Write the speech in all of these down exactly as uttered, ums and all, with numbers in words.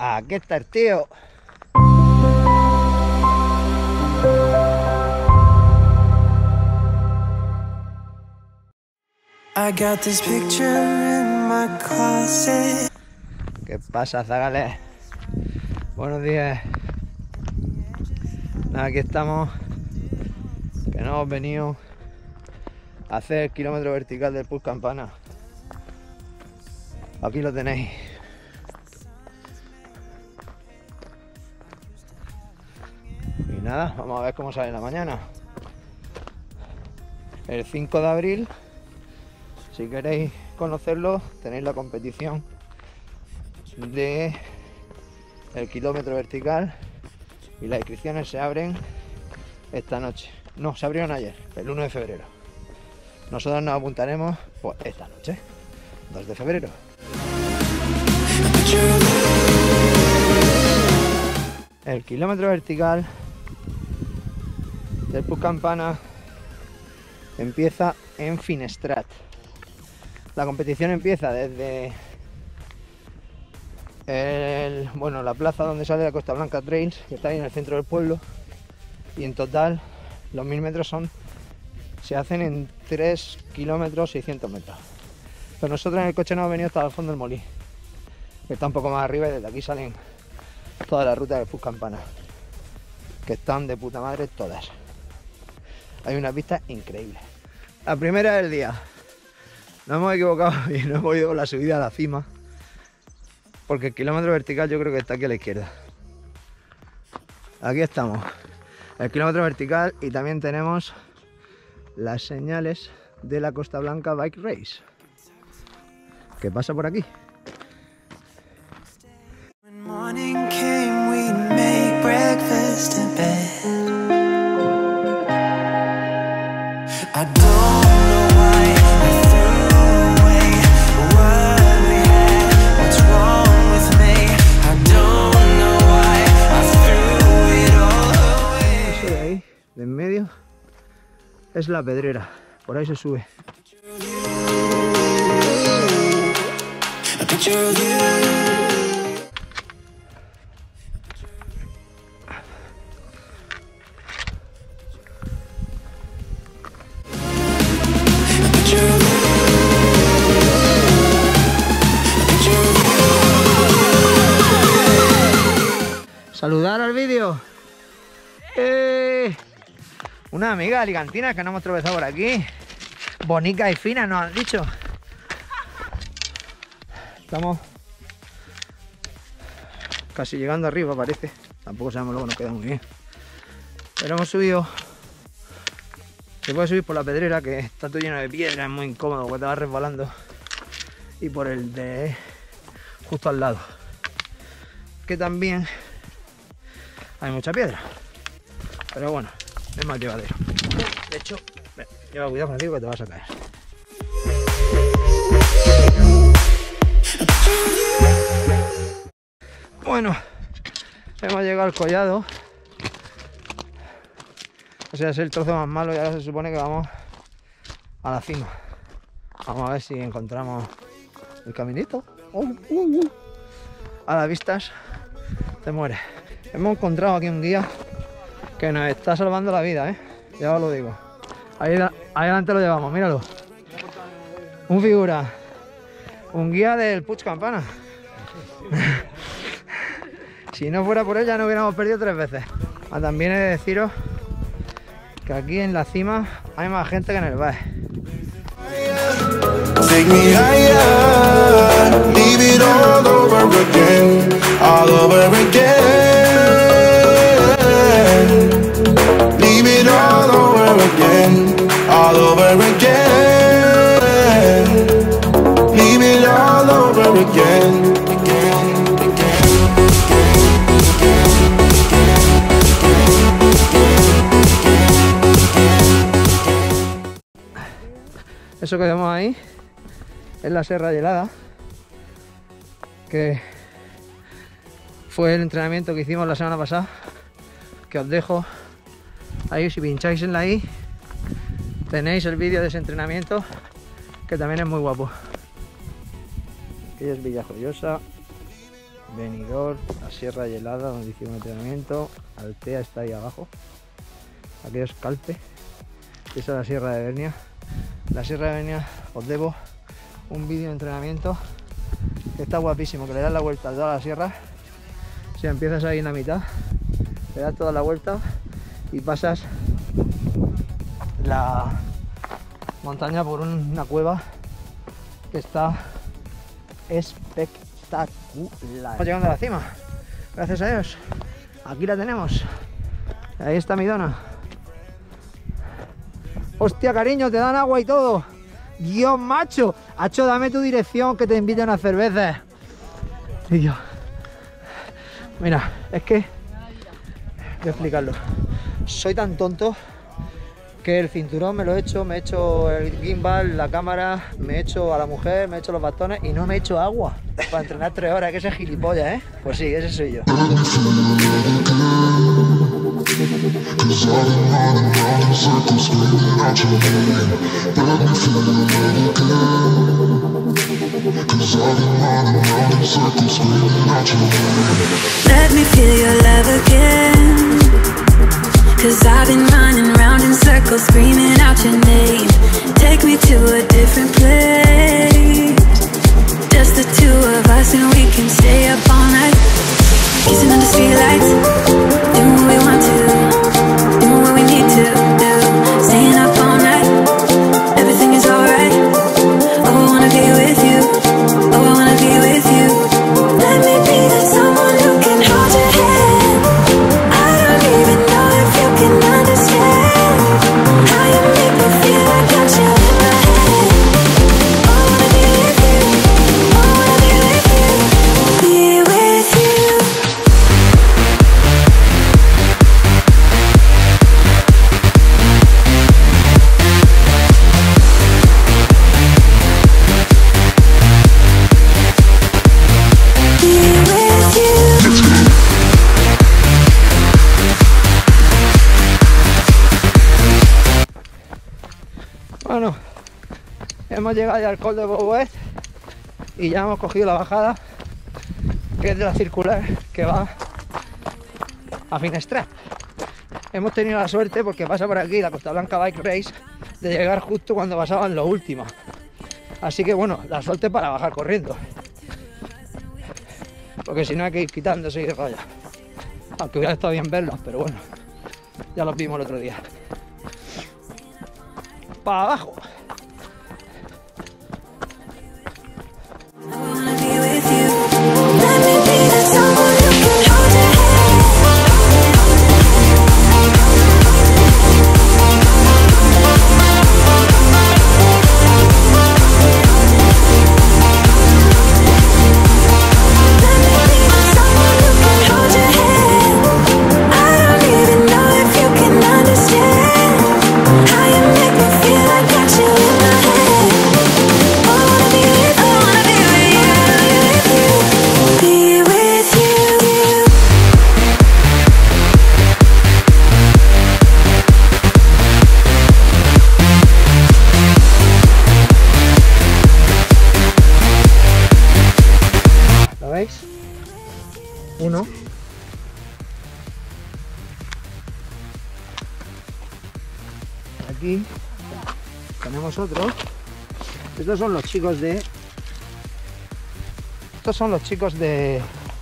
Aquí está el tío. I got this picture in my closet. ¿Qué pasa, zagales? Buenos días. Nada, aquí estamos. Que no hemos venido a hacer el kilómetro vertical del Puig Campana. Aquí lo tenéis. Y nada, vamos a ver cómo sale la mañana. El cinco de abril, si queréis conocerlo, tenéis la competición de el kilómetro vertical y las inscripciones se abren esta noche. No, se abrieron ayer, el uno de febrero. Nosotros nos apuntaremos pues esta noche, dos de febrero. El kilómetro vertical del Puig Campana empieza en Finestrat. La competición empieza desde el, bueno, la plaza donde sale la Costa Blanca Trails, que está ahí en el centro del pueblo, y en total los mil metros son, se hacen en tres kilómetros seiscientos metros. Pero nosotros en el coche no hemos venido hasta el fondo del Molí, que está un poco más arriba, y desde aquí salen todas las rutas del Puig Campana, que están de puta madre todas. Hay unas vistas increíbles. La primera del día. Nos hemos equivocado y no hemos ido con la subida a la cima, porque el kilómetro vertical yo creo que está aquí a la izquierda. Aquí estamos, el kilómetro vertical, y también tenemos las señales de la Costa Blanca Bike Race, que pasa por aquí. When morning came, we'd make breakfast in bed. I don't know why I threw away what we had. What's wrong with me? I don't know why I threw it all away. Eso de ahí, de en medio, es la Pedrera. Por ahí se sube. A picture of you. Saludar al vídeo. ¡Eh! Una amiga alicantina que nos hemos tropezado por aquí. Bonica y fina nos han dicho. Estamos casi llegando arriba, parece. Tampoco sabemos, luego nos queda muy bien. Pero hemos subido. Se puede subir por la Pedrera, que está todo lleno de piedra, es muy incómodo porque te vas resbalando. Y por el de justo al lado, que también hay mucha piedra, pero bueno, es más llevadero. De hecho, lleva cuidado contigo que te vas a caer. Bueno, hemos llegado al collado. O sea, es el trozo más malo y ahora se supone que vamos a la cima. Vamos a ver si encontramos el caminito. Uh, uh, uh. A las vistas te mueres. Hemos encontrado aquí un guía que nos está salvando la vida, ¿eh? Ya os lo digo. Ahí, ahí adelante lo llevamos, míralo. Un figura. Un guía del Puig Campana. Si no fuera por él ya no hubiéramos perdido tres veces. Ah, también he de deciros que aquí en la cima hay más gente que en el valle. Take me higher, leave it all over again, all over again. Leave it all over again, all over again. Leave it all over again, again, again, Eso que vemos ahí es la Serra Helada, que fue el entrenamiento que hicimos la semana pasada, que os dejo ahí. Si pincháis en la i tenéis el vídeo de ese entrenamiento, que también es muy guapo. Aquí es Villajoyosa, Benidorm, la Sierra Helada donde hicimos entrenamiento, Altea está ahí abajo, aquello es Calpe, esa es la Sierra de Bernia. La Sierra de Bernia os debo un vídeo de entrenamiento que está guapísimo, que le das la vuelta a toda la sierra, si empiezas ahí en la mitad, le das toda la vuelta y pasas la montaña por una cueva que está espectacular. Estamos llegando a la cima, gracias a Dios. Aquí la tenemos, ahí está mi dona. Hostia, cariño, te dan agua y todo. Dios, macho, Hacho, dame tu dirección que te inviten a cervezas. Y yo, mira, es que voy a explicarlo. Soy tan tonto que el cinturón me lo he hecho, me he hecho el gimbal, la cámara, me he hecho a la mujer, me he hecho los bastones y no me he hecho agua para entrenar tres horas, que ese es gilipollas, ¿eh? Pues sí, ese soy yo. Let me feel your love again, 'cause I've been running round in circles screaming out your name. Take me to a different place, just the two of us and we can stay up all night, kissing under streetlights, doing what we want to, doing what we need to do, staying up all night, everything is alright. Oh, I wanna be with you, oh, I wanna be with you. Let me be that someone who can hold your hand. I don't even know if you can understand how you make me feel. I got you in my head. Oh, I wanna be with you, oh, I wanna be with you, be with you. Bueno, hemos llegado ya al Col de Bouet y ya hemos cogido la bajada, que es de la circular que va a Finestrat. Hemos tenido la suerte, porque pasa por aquí la Costa Blanca Bike Race, de llegar justo cuando pasaban los últimos. Así que bueno, la suerte para bajar corriendo, porque si no hay que ir quitándose y raya. Aunque hubiera estado bien verlos, pero bueno, ya los vimos el otro día. Para abajo. Uno. Aquí tenemos otro. Estos son los chicos de... Estos son los chicos de...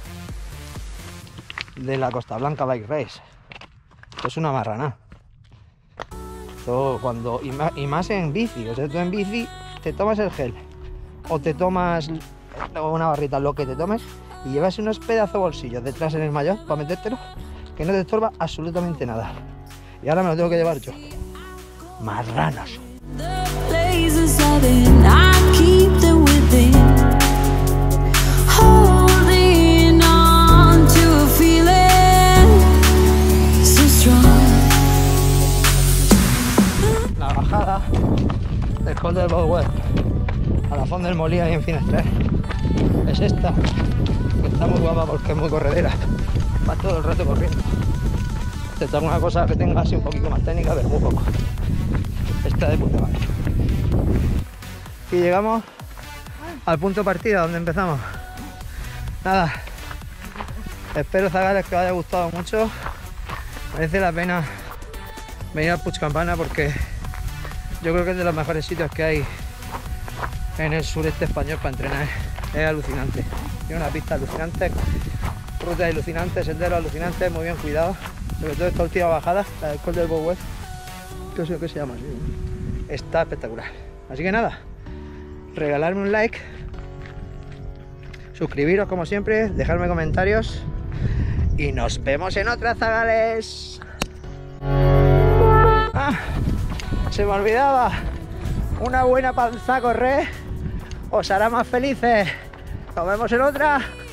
de la Costa Blanca Bike Race. Esto es una marrana. Esto cuando... Y más, y más en bici. O sea, tú en bici te tomas el gel o te tomas una barrita, lo que te tomes, y llevas unos pedazos bolsillos detrás en el maillot para metértelo, que no te estorba absolutamente nada. Y ahora me lo tengo que llevar yo. Marranos. La bajada del Col del Bouet a la Font del Molí y en Finestrat es esta, que está muy guapa porque es muy corredera, va todo el rato corriendo. Te toca una cosa que tenga así un poquito más técnica, pero muy poco. Está de puta madre. Y llegamos al punto de partida donde empezamos. Nada, Espero, zagales, que os haya gustado mucho. Merece la pena venir al Puig Campana porque yo creo que es de los mejores sitios que hay en el sureste español para entrenar. Es alucinante. Tiene una pista alucinante, rutas alucinantes, senderos alucinantes, muy bien cuidados. Sobre todo esta última bajada, la del Col del Bouet, que sé qué se llama así. Está espectacular. Así que nada, regalarme un like, suscribiros como siempre, dejarme comentarios y nos vemos en otras, zagales. Ah, se me olvidaba, una buena panza a correr os hará más felices. Nos vemos en otra.